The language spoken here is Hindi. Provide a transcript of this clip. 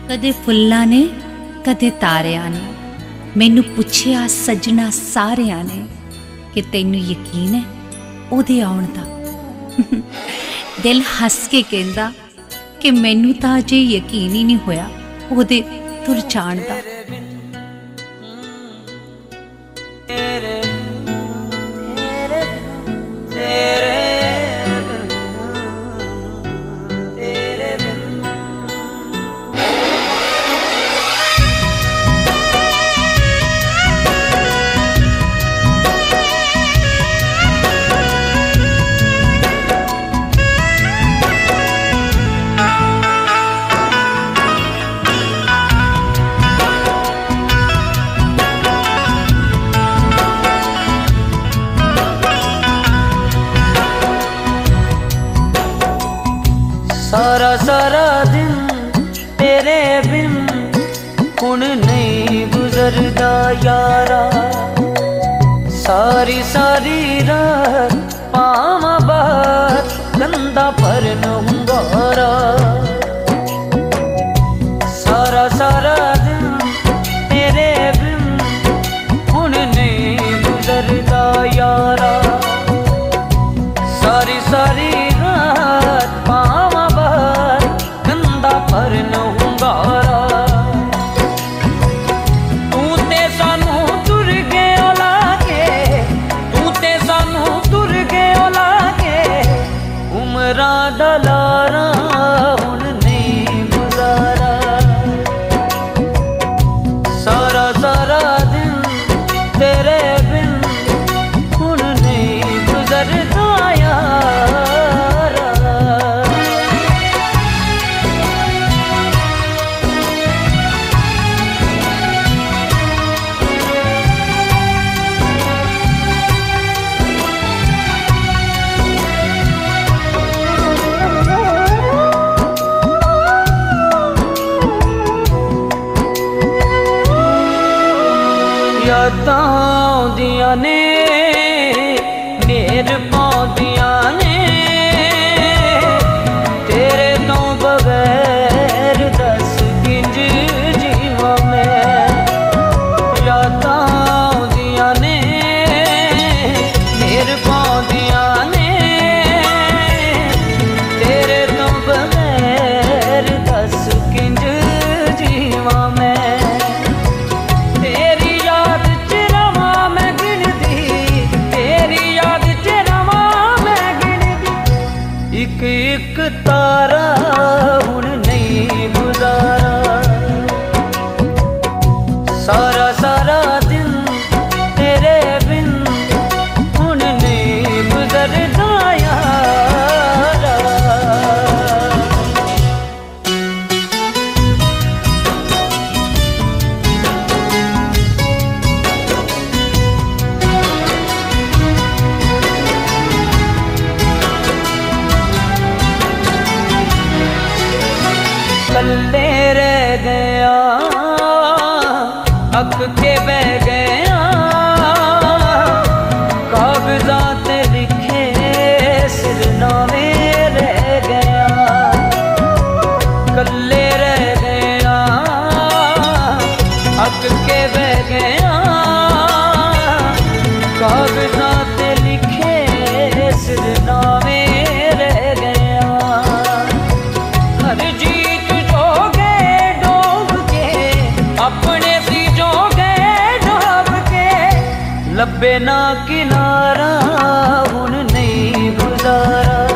कदे फुल्लां ने कदे तारियां ने मैनू पुछया सजना सारियां ने कि तैनू यकीन है ओदे आउण दा। दिल हस के कहंदा कि मैनू तां अजे यकीन ही नहीं होया ओदे तुर जाण दा। सारा सारा दिन तेरे बिन हुण नहीं गुजरदा यारा। सारी सारी रात पावां बाहर गंदा पर नहुंगारा। सारा सारा दिन तेरे बिन हुण नहीं गुजरदा यारा। सारी सारी रात पावां पर नहुंगारा। तू ते सानू तुर गए लागे, तू ते सानू तुर गए लागे। उमरां दा लारा हुण नहीं गुजारा। सारा सारा दिन तेरे बिन हुण नहीं गुजरदा यारा। यादां आउंदियां ने मेर पाउंदियां ने तेरे तो बगैर दस किंज जीवां मैं। यादां आउंदियां ने मेर पाउंदियां ने तेरे तो बगैर दस किंज जीवां मैं। एक एक तारा हुण नहीं गुजारा। सारा सारा दिन तेरे बिन हुण नहीं गुजरदा यारा। कल्ले रह गया अक के बह गया। कागजात लिखे सिरनामे रह गया। कल्ले रह गया अक के बह गया। कागजात लिखे सिरनामे रह गया। हर जीत जो गए डूब के अपने सी जो गए डूब के। लब्बे ना किनारा हुण नहीं गुजारा।